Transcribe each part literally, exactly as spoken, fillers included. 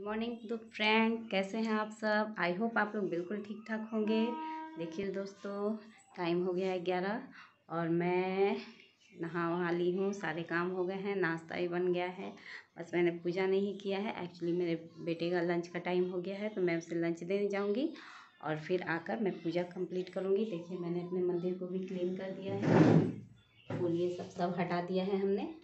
Good morning तो friend, कैसे हैं आप सब। आई होप आप लोग बिल्कुल ठीक ठाक होंगे। देखिए दोस्तों, टाइम हो गया है ग्यारह और मैं नहा वहा ली हूँ। सारे काम हो गए हैं, नाश्ता भी बन गया है। बस मैंने पूजा नहीं किया है। एक्चुअली मेरे बेटे का लंच का टाइम हो गया है, तो मैं उसे लंच देने जाऊँगी और फिर आकर मैं पूजा कंप्लीट करूँगी। देखिए, मैंने अपने मंदिर को भी क्लीन कर दिया है। फूल ये सब सब हटा दिया है हमने।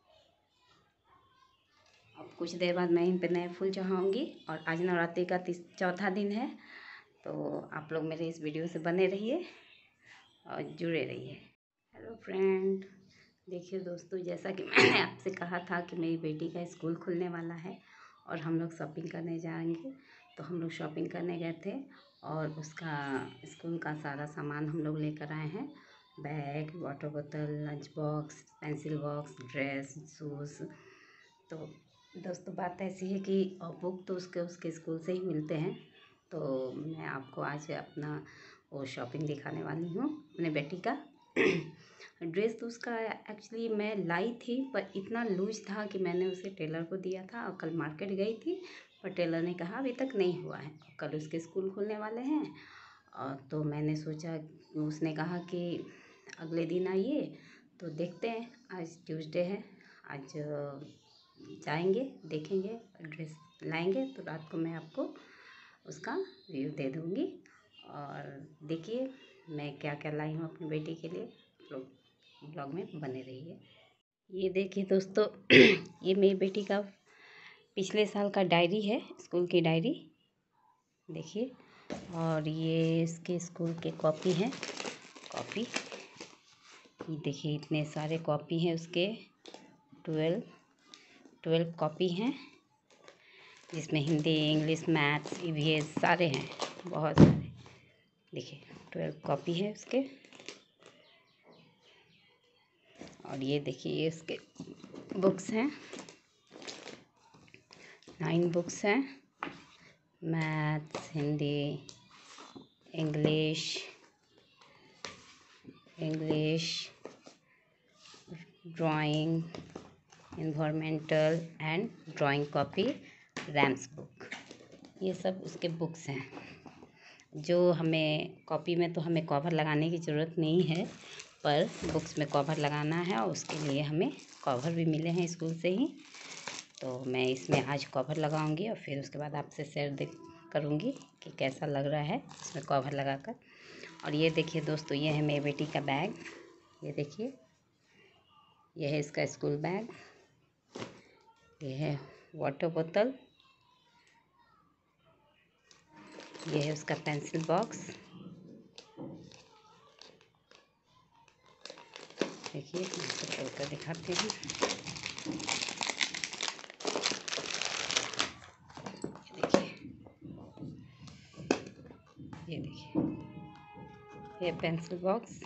अब कुछ देर बाद मैं इन पे नए फूल चढ़ाऊँगी। और आज नवरात्रि का तीस चौथा दिन है, तो आप लोग मेरे इस वीडियो से बने रहिए और जुड़े रहिए। हेलो फ्रेंड, देखिए दोस्तों, जैसा कि मैंने आपसे कहा था कि मेरी बेटी का स्कूल खुलने वाला है और हम लोग शॉपिंग करने जाएंगे। तो हम लोग शॉपिंग करने गए थे और उसका स्कूल का सारा सामान हम लोग लेकर आए हैं। बैग, वाटर बोतल, lunch box, pencil box, dress, shoes. तो दोस्तों, बात ऐसी है कि बुक तो उसके उसके स्कूल से ही मिलते हैं। तो मैं आपको आज अपना वो शॉपिंग दिखाने वाली हूँ अपने बेटी का। ड्रेस तो उसका एक्चुअली मैं लाई थी, पर इतना लूज था कि मैंने उसे टेलर को दिया था और कल मार्केट गई थी, पर टेलर ने कहा अभी तक नहीं हुआ है। कल उसके स्कूल खुलने वाले हैं और तो मैंने सोचा, उसने कहा कि अगले दिन आइए, तो देखते हैं। आज ट्यूसडे है, आज जाएंगे, देखेंगे, ड्रेस लाएंगे तो रात को मैं आपको उसका व्यू दे दूँगी। और देखिए मैं क्या क्या लाई हूँ अपनी बेटी के लिए। लोग ब्लॉग में बने रहिए। ये देखिए दोस्तों, ये मेरी बेटी का पिछले साल का डायरी है, स्कूल की डायरी देखिए। और ये इसके स्कूल के कॉपी हैं, कॉपी ये देखिए, इतने सारे कॉपी हैं उसके। ट्वेल्व ट्वेल्व कॉपी हैं, जिसमें Hindi, English, maths, E V S सारे हैं, बहुत सारे। देखिए, ट्वेल्व कॉपी है उसके। और ये देखिए, ये इसके बुक्स हैं, नाइन बुक्स हैं। Maths, Hindi, English English drawing, environmental and drawing copy, Rams book, ये सब उसके बुक्स हैं। जो हमें कॉपी में तो हमें कवर लगाने की ज़रूरत नहीं है, पर बुक्स में कवर लगाना है और उसके लिए हमें कवर भी मिले हैं स्कूल से ही। तो मैं इसमें आज कवर लगाऊंगी और फिर उसके बाद आपसे शेयर दे करूँगी कि कैसा लग रहा है इसमें कवर लगाकर। और ये देखिए दोस्तों, ये है मेरी बेटी का बैग। ये देखिए, यह है इसका स्कूल बैग। ये है वाटर बोतल, ये है उसका पेंसिल बॉक्स। देखिए, मैं इसको खोल कर दिखाते हैं। ये देखिए, ये देखिए, ये पेंसिल बॉक्स।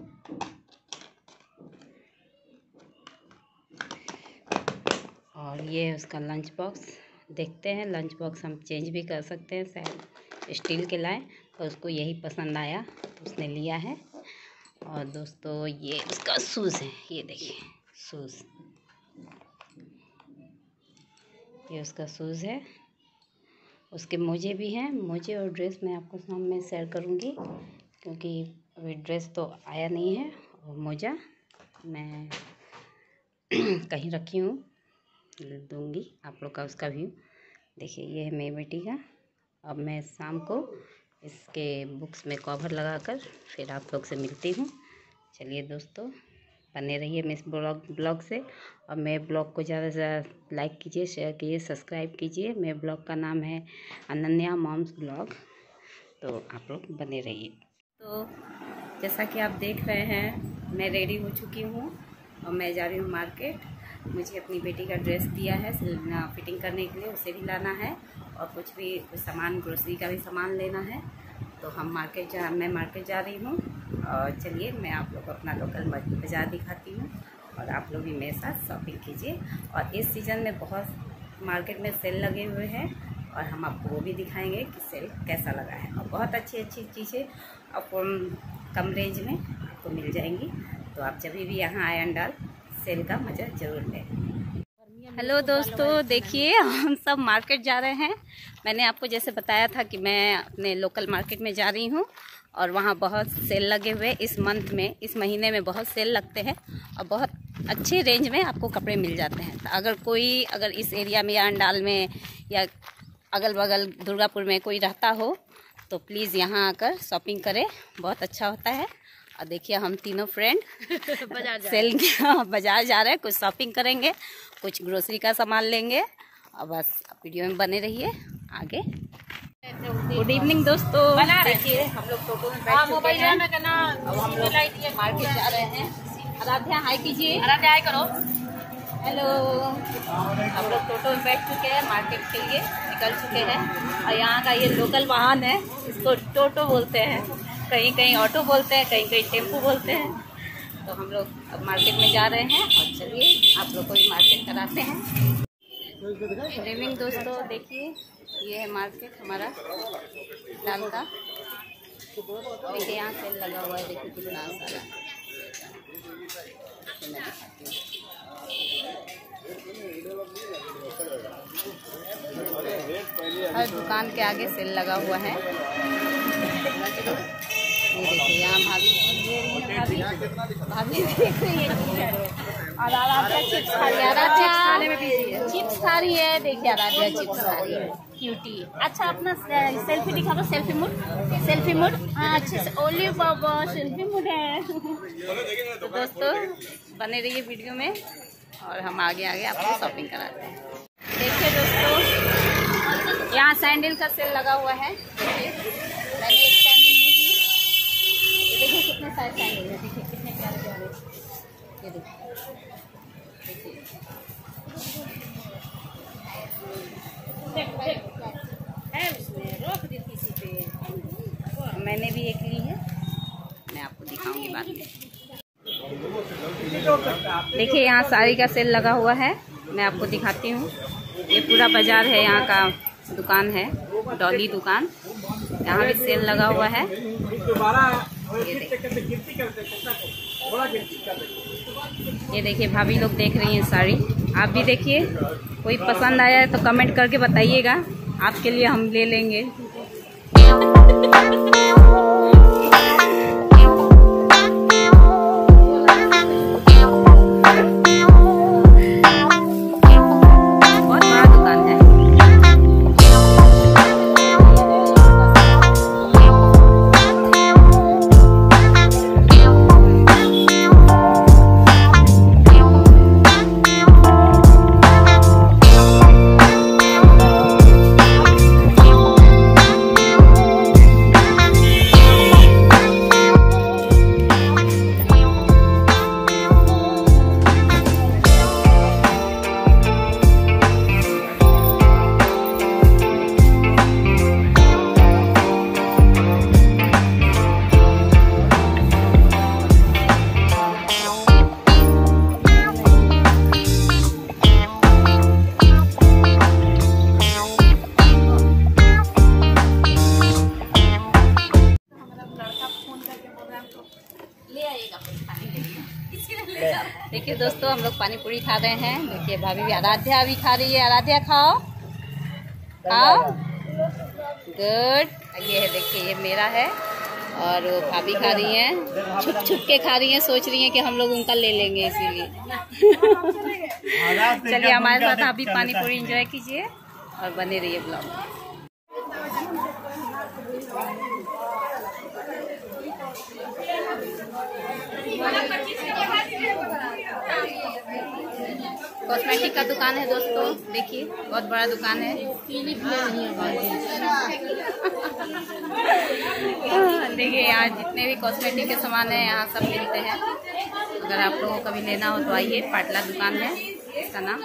और ये है उसका लंच बॉक्स। देखते हैं, लंच बॉक्स हम चेंज भी कर सकते हैं, शायद स्टील के लाए, पर उसको यही पसंद आया तो उसने लिया है। और दोस्तों, ये उसका शूज़ है, ये देखिए शूज़, ये उसका शूज़ है। उसके मोजे भी हैं, मोजे और ड्रेस मैं आपको शाम में शेयर करूँगी, क्योंकि अभी ड्रेस तो आया नहीं है और मोजा मैं कहीं रखी हूँ, दूँगी आप लोग का उसका व्यू। देखिए, ये है मेरी बेटी का। अब मैं शाम को इसके बुक्स में कवर लगाकर फिर आप लोग से मिलती हूँ। चलिए दोस्तों, बने रहिए मेरे ब्लॉग ब्लॉग से। और मेरे ब्लॉग को ज़्यादा से ज़्यादा लाइक कीजिए, शेयर कीजिए, सब्सक्राइब कीजिए। मेरे ब्लॉग का नाम है अनन्या मॉम्स ब्लॉग, तो आप लोग बने रहिए। तो जैसा कि आप देख रहे हैं, मैं रेडी हो चुकी हूँ और मैं जा रही हूँ मार्केट। मुझे अपनी बेटी का ड्रेस दिया है फिटिंग करने के लिए, उसे भी लाना है और कुछ भी कुछ सामान, ग्रोसरी का भी सामान लेना है। तो हम मार्केट जा मैं मार्केट जा रही हूँ। और चलिए, मैं आप लोग को अपना लोकल बाज़ार दिखाती हूँ और आप लोग भी मेरे साथ शॉपिंग कीजिए। और इस सीज़न में बहुत मार्केट में सेल लगे हुए हैं और हम आपको वो भी दिखाएंगे कि सेल कैसा लगा है। और बहुत अच्छी अच्छी चीज़ें आपको कम रेंज में आपको मिल जाएंगी। तो आप जब भी यहाँ आए अंडाल, सेल का मज़ा ज़रूर लें। गर्मियाँ हेलो दोस्तों, देखिए हम सब मार्केट जा रहे हैं। मैंने आपको जैसे बताया था कि मैं अपने लोकल मार्केट में जा रही हूँ और वहाँ बहुत सेल लगे हुए इस मंथ में, इस महीने में बहुत सेल लगते हैं और बहुत अच्छे रेंज में आपको कपड़े मिल जाते हैं। तो अगर कोई अगर इस एरिया में या अंडाल में या अगल बगल दुर्गापुर में कोई रहता हो तो प्लीज़ यहाँ आकर शॉपिंग करें, बहुत अच्छा होता है। और देखिए हम तीनों फ्रेंड बाजार सेल बाजार जा रहे हैं, कुछ शॉपिंग करेंगे, कुछ ग्रोसरी का सामान लेंगे और बस वीडियो में बने रहिए आगे। गुड इवनिंग दोस्तों, देखिए हम लोग टोटो में बैठ चुके हैं। अब हम लोग मार्केट जा रहे हैं। आराध्या हाय कीजिए। आराध्या हाय करो। हेलो, हम लोग टोटो में बैठ चुके हैं, मार्केट के लिए निकल चुके हैं। और यहाँ का ये लोकल वाहन है, इसको टोटो बोलते हैं, कहीं कहीं ऑटो बोलते हैं, कहीं कहीं टेम्पो बोलते हैं। तो हम लोग अब मार्केट में जा रहे हैं और चलिए आप लोग को भी मार्केट कराते हैं। गुड इवनिंग दोस्तों, देखिए ये है मार्केट हमारा लाल का। देखिए यहाँ सेल लगा हुआ है, देखिए कितना सारा। हर दुकान के आगे सेल लगा हुआ है। ये देखिए यहाँ भाभी भाभी देख रही है और आराध्या चिप्स खा रही है। आराध्या चिप्स खा रही है, देखिए आराध्या चिप्स खा रही है, क्यूटी। अच्छा अपना सेल्फी दिखा दो, सेल्फी मूड, सेल्फी मूड। हाँ अच्छे से, ओली बाबा सेल्फी मूड है। तो दोस्तों बने रहिए वीडियो में और हम आगे आगे आपको शॉपिंग कराते हैं। देखिए दोस्तों यहाँ सैंडल का सेल लगा हुआ है। देखिए मैंने एक सैंडल ली थी, ये देखिए कितने सारे सैंडल है, देखिए कितने प्यारे प्यारे। ये देखिए है उसमें रोक दी किसी पे। मैंने भी एक ली है, मैं आपको दिखाऊंगी बाद में। देखिए यहाँ साड़ी का सेल लगा हुआ है, मैं आपको दिखाती हूँ। ये पूरा बाजार है, यहाँ का दुकान है, डॉली दुकान। यहाँ भी सेल लगा हुआ है। ये देखिए ये देखिए भाभी लोग देख रही हैं साड़ी, आप भी देखिए। कोई पसंद आया है तो कमेंट करके बताइएगा, आपके लिए हम ले लेंगे। देखिए दोस्तों हम लोग पानी पूरी खा रहे हैं। देखिए भाभी भी, आराध्या भी खा रही है। आराध्या खाओ खाओ, गुड। ये है देखिए, ये मेरा है और वो भाभी खा रही हैं, छुप छुप के खा रही हैं, सोच रही हैं कि हम लोग उनका ले लेंगे इसीलिए। चलिए हमारे साथ आप भी पानी पूरी एंजॉय कीजिए और बने रहिए ब्लॉग में। कॉस्मेटिक का दुकान है दोस्तों, देखिए बहुत बड़ा दुकान है। देखिए यहाँ जितने भी कॉस्मेटिक के सामान है यहाँ सब मिलते हैं। अगर आप लोगों को कभी लेना हो तो आइए, पाटला दुकान है इसका नाम।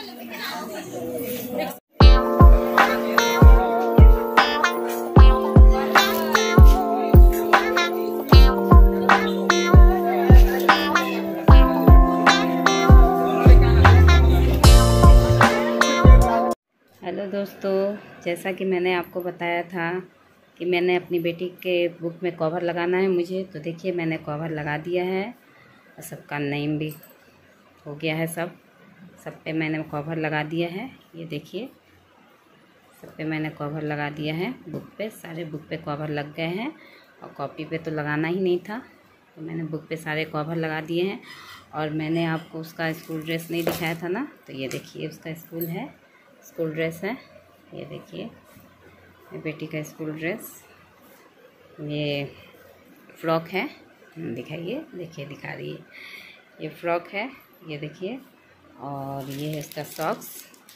हेलो दोस्तों, जैसा कि मैंने आपको बताया था कि मैंने अपनी बेटी के बुक में कवर लगाना है मुझे, तो देखिए मैंने कवर लगा दिया है और सबका नेम भी हो गया है सब। सब पे मैंने कवर लगा दिया है, ये देखिए सब पे मैंने कवर लगा दिया है। बुक पे सारे बुक पे कवर लग गए हैं और कॉपी पे तो लगाना ही नहीं था, तो मैंने बुक पे सारे कवर लगा दिए हैं। और मैंने आपको उसका स्कूल ड्रेस नहीं दिखाया था ना, तो ये देखिए उसका स्कूल है, स्कूल ड्रेस है। ये देखिए ये बेटी का स्कूल ड्रेस, ये फ्रॉक है, दिखाइए, देखिए दिखा रही है, ये फ्रॉक है, ये देखिए। और ये है इसका सॉक्स,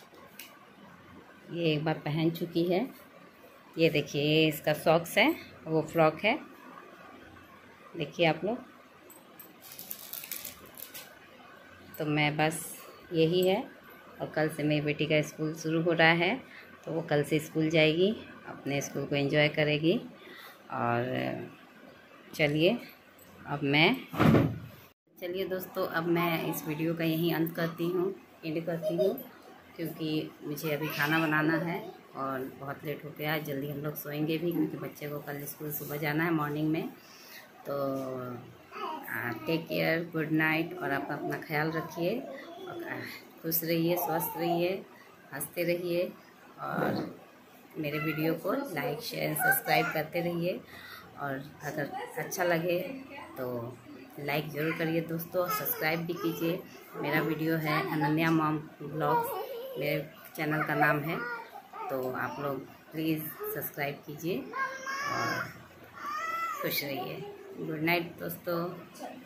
ये एक बार पहन चुकी है। ये देखिए ये इसका सॉक्स है, वो फ्रॉक है, देखिए आप लोग। तो मैं बस यही है। और कल से मेरी बेटी का स्कूल शुरू हो रहा है, तो वो कल से स्कूल जाएगी, अपने स्कूल को एंजॉय करेगी। और चलिए अब मैं चलिए दोस्तों अब मैं इस वीडियो का यहीं अंत करती हूँ एंड करती हूँ, क्योंकि मुझे अभी खाना बनाना है और बहुत लेट हो गया है। जल्दी हम लोग सोएंगे भी, क्योंकि बच्चे को कल स्कूल सुबह जाना है मॉर्निंग में। तो टेक केयर, गुड नाइट, और आप अपना ख्याल रखिए और खुश रहिए, स्वस्थ रहिए, हंसते रहिए और मेरे वीडियो को लाइक शेयर सब्सक्राइब करते रहिए। और अगर अच्छा लगे तो लाइक ज़रूर करिए दोस्तों, सब्सक्राइब भी कीजिए। मेरा वीडियो है अनन्या मॉम ब्लॉग्स, मेरे चैनल का नाम है, तो आप लोग प्लीज़ सब्सक्राइब कीजिए और खुश रहिए। गुड नाइट दोस्तों।